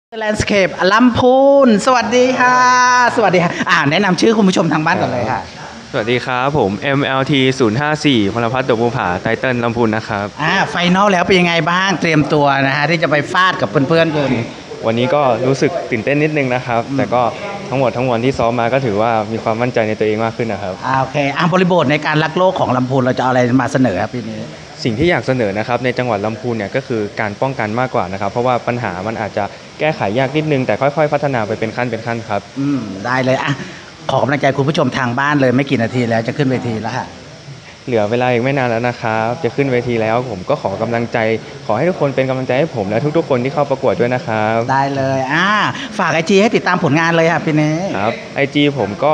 แลนด์สเคปลำพูนสวัสดีค่ะสวัสดีค่ะแนะนำชื่อคุณผู้ชมทางบ้านก่อนเลยค่ะสวัสดีครับผม MLT 054พลพัฒน์ดอกบัวผาไทเติ้ลลำพูนนะครับไฟนอลแล้วเป็นยังไงบ้างเตรียมตัวนะฮะที่จะไปฟาดกับเพื่อนๆคุณวันนี้ก็รู้สึกตื่นเต้นนิดนึงนะครับแต่ก็ทั้งหมดทั้งมวลที่ซ้อมมาก็ถือว่ามีความมั่นใจในตัวเองมากขึ้นนะครับโอเคบริบทในการรักโลกของลำพูนเราจะเอาอะไรมาเสนอครับปีนี้สิ่งที่อยากเสนอนะครับในจังหวัดลำพูนเนี่ยก็คือการป้องกันมากกว่านะครับเพราะว่าปัญหามันอาจจะแก้ไขยากนิดนึงแต่ค่อยๆพัฒนาไปเป็นขั้นครับได้เลยขอกำลังใจคุณผู้ชมทางบ้านเลยไม่กี่นาทีแล้วจะขึ้นเวทีแล้วค่ะเหลือเวลาอีกไม่นานแล้วนะครับจะขึ้นเวทีแล้วผมก็ขอกำลังใจขอให้ทุกคนเป็นกำลังใจให้ผมและทุกๆคนที่เข้าประกวดด้วยนะครับได้เลยฝาก IG ให้ติดตามผลงานเลยค่ะปีนี้ครับ IG ผมก็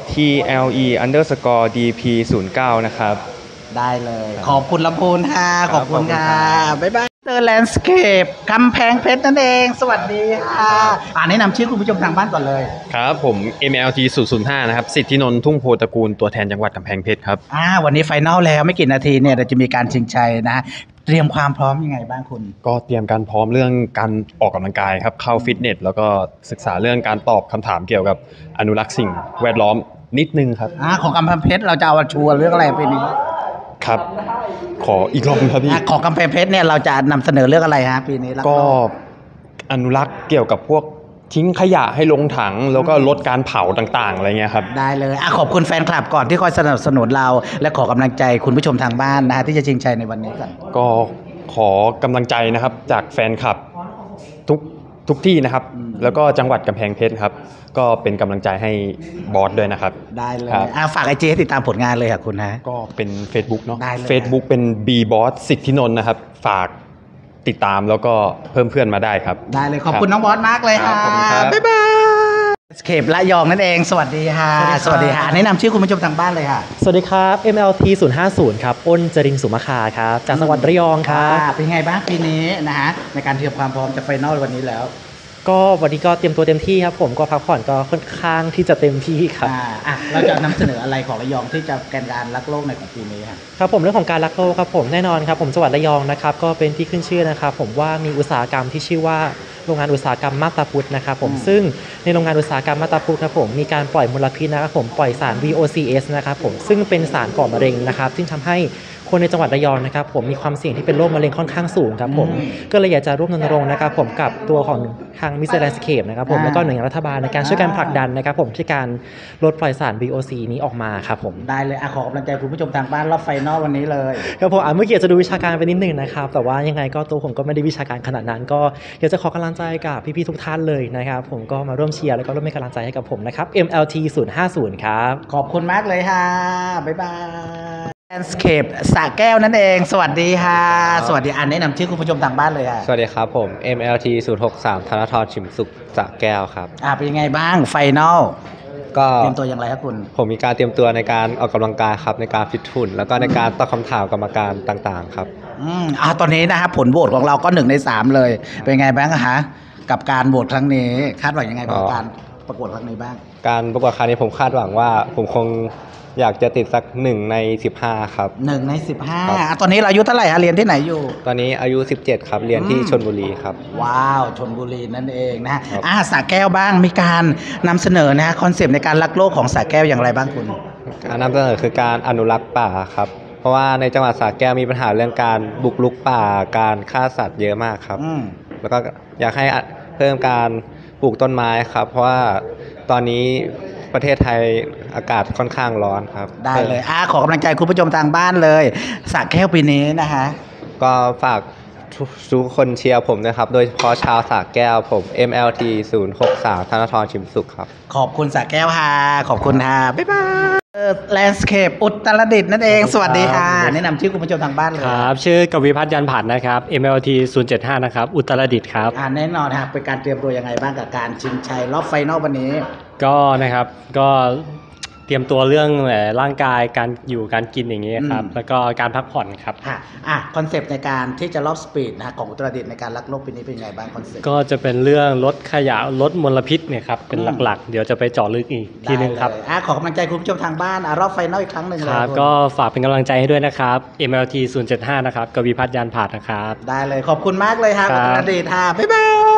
TLE_DP09 นะครับได้เลยขอบคุณลำพูนค่ะขอบคุณค่ะบ๊ายบายแลนด์สเคปกำแพงเพชรนั่นเองสวัสดีค่ะแนะนำชื่อคุณผู้ชมทางบ้านก่อนเลยครับผม MLT 005นะครับสิทธินนท์ทุ่งโพตระกูลตัวแทนจังหวัดกำแพงเพชรครับวันนี้ไฟนอลแล้วไม่กี่นาทีเนี่ยเราจะมีการชิงชัยนะเตรียมความพร้อมยังไงบ้างคุณก็เตรียมการพร้อมเรื่องการออกกำลังกายครับเข้าฟิตเนสแล้วก็ศึกษาเรื่องการตอบคำถามเกี่ยวกับอนุรักษ์สิ่งแวดล้อมนิดนึงครับของกำแพงเพชรเราจะเอาชัวร์เรื่องอะไรปีนี้ครับขออีกรอบครับพี่ของกำแพงเพชรเนี่ยเราจะนำเสนอเรื่องอะไรฮะปีนี้ก็อนุรักษ์เกี่ยวกับพวกทิ้งขยะให้ลงถังแล้วก็ลดการเผาต่างๆอะไรเงี้ยครับได้เลยขอบคุณแฟนคลับก่อนที่คอยสนับสนุนเราและขอกำลังใจคุณผู้ชมทางบ้านนะฮะที่จะชิงชัยในวันนี้กันก็ขอกำลังใจนะครับจากแฟนคลับทุกที่นะครับแล้วก็จังหวัดกำแพงเพชรครับก็เป็นกำลังใจให้บอสด้วยนะครับได้เลยฝากIGให้ติดตามผลงานเลยค่ะคุณนะก็เป็น Facebook เนาะ Facebook เป็น B Boss สิทธินนท์นะครับฝากติดตามแล้วก็เพิ่มเพื่อนมาได้ครับได้เลยขอบคุณน้องบอสมากเลยค่ะบ๊ายบายสเคประยองนั่นเองสวัสดีค่ะสวัสดีค่ะแนะนำชื่อคุณผู้ชมทางบ้านเลยค่ะสวัสดีครับ MLT 050ครับอ้นจรินสุมาคาครับจากจังหวัดระยองครับเป็นไงบ้างปีนี้นะฮะในการเตรียมความพร้อมจะไฟนอลวันนี้แล้วก็วันนี้ก็เตรียมตัวเต็มที่ครับผมก็พักผ่อนก็ค่อนข้างที่จะเต็มที่ครับเราจะนำเสนออะไรของระยองที่จะแกนการรักโลกในของปีนี้ครับผมเรื่องของการรักโลกครับผมแน่นอนครับผมจังหวัดระยองนะครับก็เป็นที่ขึ้นชื่อนะครับผมว่ามีอุตสาหกรรมที่ชื่อว่าโรงงานอุตสาหกรรมมาบตาพุธนะครับผมซึ่งในโรงงานอุตสาหกรรมมาบตาพุธครับผมมีการปล่อยมลพิษนะครับผมปล่อยสาร VOCs นะครับผมซึ่งเป็นสารก่อมะเร็งนะครับซึ่งทำให้คนในจังหวัดระยองนะครับผมมีความเสี่ยงที่เป็นโรคมะเร็งค่อนข้างสูงครับผมก็เลยอยากจะร่วมรณรงค์นะครับผมกับตัวของทางมิสเตอร์แลนด์สเคปนะครับผมแล้วก็หน่วยงานรัฐบาลในการช่วยกันผลักดันนะครับผมที่การลดปล่อยสาร VOC นี้ออกมาครับผมได้เลยขอกำลังใจคุณผู้ชมทางบ้านรอบไฟนอลวันนี้เลยครับผมเมื่อกี้จะดูวิชาการไปนิดนึงนะครับแต่ว่ายังไงก็ตัวผมก็ไม่ได้วิชาการขนาดนั้นก็อยากจะขอกำลังใจกับพี่ๆทุกท่านเลยนะครับผมก็มาร่วมเชียร์แล้วก็ร่วมให้กำลังใจให้กับผมนะครับ MLT 050ครับขอบคุณมากเลยค่ะบ๊ายบายแลนด์สเคปสระแก้วนั่นเองสวัสดีค่ะสวัสดีแนะนำชื่อคุณผู้ชมทางบ้านเลยค่ะสวัสดีครับผม MLT 063ธนทรชิมสุขสระแก้วครับเป็นยังไงบ้างไฟนอลก็เตรียมตัวอย่างไรครับคุณผมมีการเตรียมตัวในการออกกำลังกายครับในการฟิตหุ่นแล้วก็ในการตอบคำถามกรรมการต่างๆครับตอนนี้นะครับผลโหวตของเราก็1 ใน 3เลยเป็นไงบ้างคะกับการโหวตครั้งนี้คาดหวังยังไงกับการประกวดครั้งนี้บ้างการประกวดครั้งนี้ผมคาดหวังว่าผมคงอยากจะติดสัก1 ใน 15ครับ 1 ใน 15ตอนนี้เราอายุเท่าไหร่เรียนที่ไหนอยู่ตอนนี้อายุ17ครับเรียนที่ชลบุรีครับว้าวชลบุรีนั่นเองนะสระแก้วบ้างมีการนำเสนอนะคอนเซปต์ในการรักโลกของสระแก้วอย่างไรบ้างคุณการนำเสนอคือการอนุรักษ์ป่าครับเพราะว่าในจังหวัดสระแก้วมีปัญหาเรื่องการบุกรุกป่าการฆ่าสัตว์เยอะมากครับแล้วก็อยากให้เพิ่มการปลูกต้นไม้ครับเพราะว่าตอนนี้ประเทศไทยอากาศค่อนข้างร้อนครับได้เลยขอกำลังใจคุณผู้ชมทางบ้านเลยสระแก้วปีนี้นะคะก็ฝากทุกคนเชียร์ผมนะครับโดยเฉพาะชาวสระแก้วผม MLT 063ธนทรชิมสุขครับขอบคุณสระแก้วค่ะขอบคุณค่ะบ๊ายบายแลนด์สเคปอุตรดิตถ์นั่นเองสวัสดีค่ะแนะนำชื่อคุณผู้ชมทางบ้านเลยครับชื่อกวีพัฒน์ยันผันนะครับ MLT 075นะครับอุตรดิตถ์ครับแน่นอนครับเป็นการเตรียมตัวยังไงบ้างกับการชิงชัยรอบไฟนอลวันนี้ก็นะครับก็เตรียมตัวเรื่องร่างกายการอยู่การกินอย่างเงี้ยครับแล้วก็การพักผ่อนครับคอนเซปต์ในการที่จะรอบสปีดนะของอุตรดิตถ์ในการรักโลกปีนี้เป็นยังไงบ้างคอนเซปต์ก็จะเป็นเรื่องลดขยะลดมลพิษเนี่ยครับเป็นหลักๆเดี๋ยวจะไปเจาะลึกอีกทีนึงครับขอกำลังใจคุณผู้ชมทางบ้านรอบไฟนอลอีกครั้งหนึ่งครับก็ฝากเป็นกำลังใจให้ด้วยนะครับ MLT 075นะครับกวีพัฒน์ยันผันนะครับได้เลยขอบคุณมากเลยครับอุตรดิตถ์บ๊ายบาย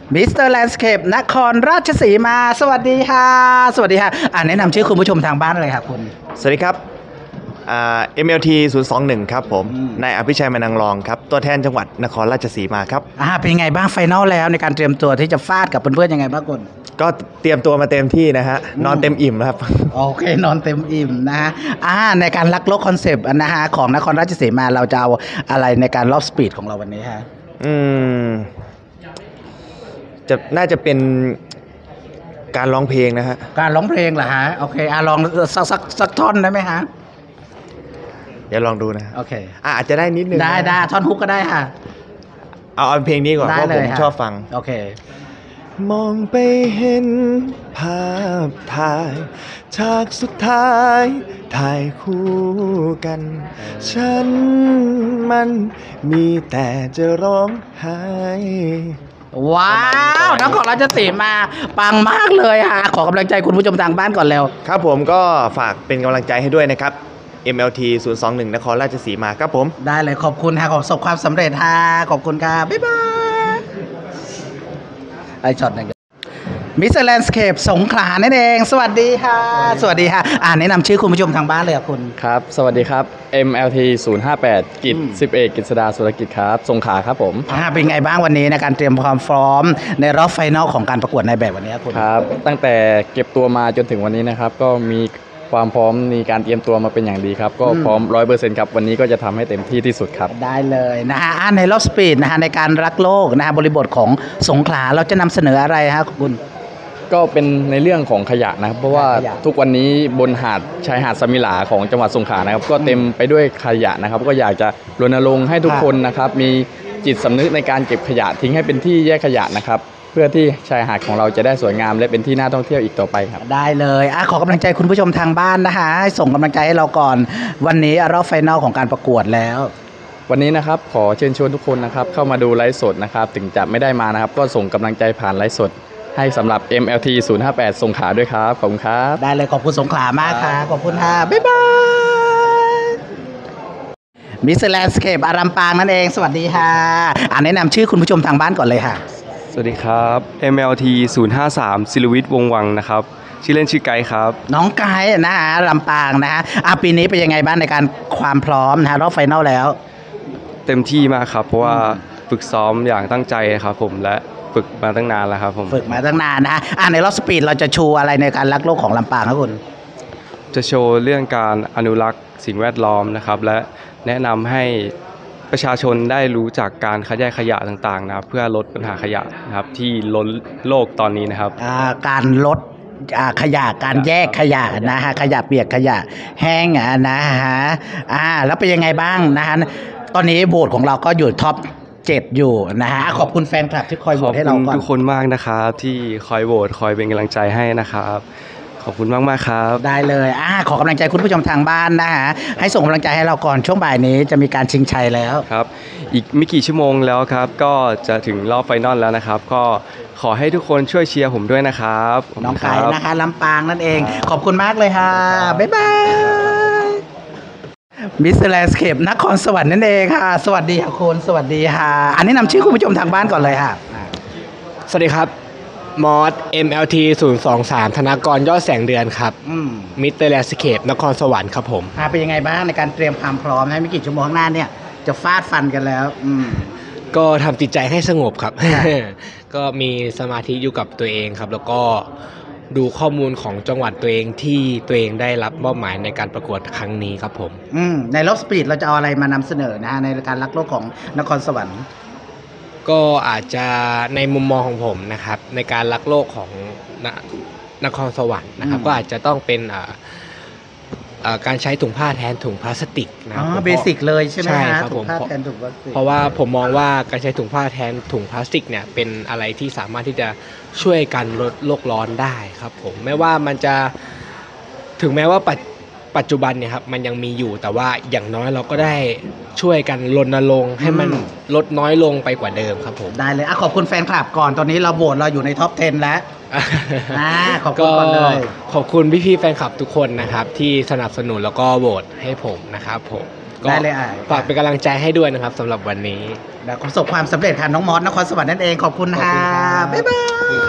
มิสเตอร์แลนด์สเคปนครราชสีมาสวัสดีค่ะสวัสดีค่ะแนะนำชื่อคุณผู้ชมทางบ้านเลยค่ะคุณสวัสดีครับMLT 021 ครับผมนายอภิชัยมนังรองครับตัวแทนจังหวัดนครราชสีมาครับเป็นยังไงบ้างไฟนอลแล้วในการเตรียมตัวที่จะฟาดกับเพื่อนๆยังไงบ้างคุณก็เตรียมตัวมาเต็มที่นะฮะนอนเต็มอิ่มครับโอเคนอนเต็มอิ่มนะฮะในการลักโลกคอนเซปต์นะฮะของนครราชสีมาเราจะเอาอะไรในการรอบสปีดของเราวันนี้ฮะน่าจะเป็นการร้องเพลงนะฮะการร้องเพลงเหรอฮะโอเคลองสักท่อนได้ไหมฮะเดี๋ยวลองดูนะโอเคอาจจะได้นิดนึงได้ท่อนฮุกก็ได้ค่ะเอาเพลงนี้ก่อนเพราะผมชอบฟังโอเคมองไปเห็นภาพถ่ายฉากสุดท้ายถ่ายคู่กันฉันมันมีแต่จะร้องไห้ว้าวนครราชสีมาปังมากเลยค่ะขอกำลังใจคุณผู้ชมทางบ้านก่อนเร็วครับผมก็ฝากเป็นกำลังใจให้ด้วยนะครับMLT 021 นครราชสีมาครับผมได้เลยขอบคุณค่ะขอประสบความสำเร็จค่ะขอบคุณค่ะบ๊ายบายช็อตหนึ่งมิสเตอร์แลนด์สเคปสงขลานั่นเองสวัสดีค่ะสวัสดีค่ะแนะนำชื่อคุณผู้ชมทางบ้านเลยคุณครับสวัสดีครับ MLT 058 กิจ11 กฤษดาสุรกิจครับสงขลาครับผมเป็นไงบ้างวันนี้ในการเตรียมความพร้อมในรอบไฟนอลของการประกวดในแบบวันนี้คุณครับตั้งแต่เก็บตัวมาจนถึงวันนี้นะครับก็มีความพร้อมในการเตรียมตัวมาเป็นอย่างดีครับก็พร้อม 100% ครับวันนี้ก็จะทำให้เต็มที่ที่สุดครับได้เลยนะฮะในรอบสปีดนะฮะในการรักโลกนะฮะบริบทของสงขลาเราจะนำเสนออะไรฮะคุณก็เป็นในเรื่องของขยะนะครับเพราะว่าทุกวันนี้บนชายหาดสมิหลาของจังหวัดสงขลานะครับก็เต็มไปด้วยขยะนะครับก็อยากจะรณรงค์ให้ทุกคนนะครับมีจิตสำนึกในการเก็บขยะทิ้งให้เป็นที่แยกขยะนะครับเพื่อที่ชายหาดของเราจะได้สวยงามและเป็นที่น่าท่องเที่ยวอีกต่อไปครับได้เลยขอกำลังใจคุณผู้ชมทางบ้านนะคะให้ส่งกำลังใจให้เราก่อนวันนี้รอบไฟนอลของการประกวดแล้ววันนี้นะครับขอเชิญชวนทุกคนนะครับเข้ามาดูไลฟ์สดนะครับถึงจะไม่ได้มานะครับก็ส่งกำลังใจผ่านไลฟ์สดให้สำหรับ MLT 058 สงขลาด้วยครับขอบคุณครับได้เลยขอบคุณสงขลามากค่ะขอบคุณค่ะบ๊ายบายมิสเตอร์แลนด์สเคปอารัมปางนั่นเองสวัสดีค่ะแนะนำชื่อคุณผู้ชมทางบ้านก่อนเลยค่ะสวัสดีครับ MLT 053 ศิลวิทย์วงวังนะครับชื่อเล่นชื่อไกด์ครับน้องไกด์นะฮะลำปางนะฮะปีนี้เป็นยังไงบ้างในการความพร้อมนะฮะรอบไฟนอลแล้วเต็มที่มากครับเพราะว่าฝึกซ้อมอย่างตั้งใจครับผมและฝึกมาตั้งนานแล้วครับผมฝึกมาตั้งนานนะฮะในรอบสปีดเราจะโชว์อะไรในการรักโลกของลำปางครับคุณจะโชว์เรื่องการอนุรักษ์สิ่งแวดล้อมนะครับและแนะนำให้ประชาชนได้รู้จักการคัดแยกขยะต่างๆนะครับเพื่อลดปัญหาขยะนะครับที่ล้นโลกตอนนี้นะครับการลดขยะการแยกขยะนะฮะขยะเปียกขยะแห้งนะฮะแล้วเป็นยังไงบ้างนะฮะตอนนี้โหวตของเราก็อยู่ท็อป7อยู่นะฮะขอบคุณแฟนคลับที่คอยโหวตให้เราก่อนขอบคุณทุกคนมากนะครับที่คอยโหวตคอยเป็นกำลังใจให้นะครับขอบคุณมากๆครับได้เลยขอกำลังใจคุณผู้ชมทางบ้านนะฮะให้ส่งกำลังใจให้เราก่อนช่วงบ่ายนี้จะมีการชิงชัยแล้วครับอีกไม่กี่ชั่วโมงแล้วครับก็จะถึงรอบไฟนอลแล้วนะครับก็ขอให้ทุกคนช่วยเชียร์ผมด้วยนะครับน้องไก่นะคะลำปางนั่นเองขอบคุณมากเลยค่ะบ๊ายบายมิสเตอร์แลนด์สเคปนครสวรรค์นั่นเองค่ะสวัสดีค่ะคุณสวัสดีค่ะแนะนำชื่อคุณผู้ชมทางบ้านก่อนเลยค่ะสวัสดีครับมอส MLT 023 ธนากรยอดแสงเดือนครับมิสเตอร์แลนด์สเคปนครสวรรค์ครับผมเป็นยังไงบ้างในการเตรียมความพร้อมให้ไม่กี่ชั่วโมงข้างหน้าเนี่ยจะฟาดฟันกันแล้วก็ทำจิตใจให้สงบครับ ก็มีสมาธิอยู่กับตัวเองครับแล้วก็ดูข้อมูลของจังหวัดตัวเองที่ตัวเองได้รับมอบหมายในการประกวดครั้งนี้ครับผมในรอบสปีดเราจะเอาอะไรมานำเสนอนะในการรักโลกของนครสวรรค์ก็อาจจะในมุมมองของผมนะครับในการรักโลกของนครสวรรค์นะครับก็อาจจะต้องเป็นการใช้ถุงผ้าแทนถุงพลาสติกนะครับเบสิกเลยใช่ไหมครับผมเพราะว่าผมมองว่าการใช้ถุงผ้าแทนถุงพลาสติกเนี่ยเป็นอะไรที่สามารถที่จะช่วยกันลดโลกร้อนได้ครับผมไม่ว่ามันจะถึงแม้ว่าปัจจุบันเนี่ยครับมันยังมีอยู่แต่ว่าอย่างน้อยเราก็ได้ช่วยกันรณรงค์ให้มันลดน้อยลงไปกว่าเดิมครับผมได้เลยขอบคุณแฟนคลับก่อนตอนนี้เราโหวตเราอยู่ในท็อป 10แล้วขอบคุณก่อนเลยขอบคุณพี่ๆแฟนคลับทุกคนนะครับที่สนับสนุนแล้วก็โหวตให้ผมนะครับผมก็ได้เลยฝากเป็นกำลังใจให้ด้วยนะครับสำหรับวันนี้ประสบความสำเร็จค่ะน้องมอสนครสวรรค์นั่นเองขอบคุณค่ะบ๊ายบาย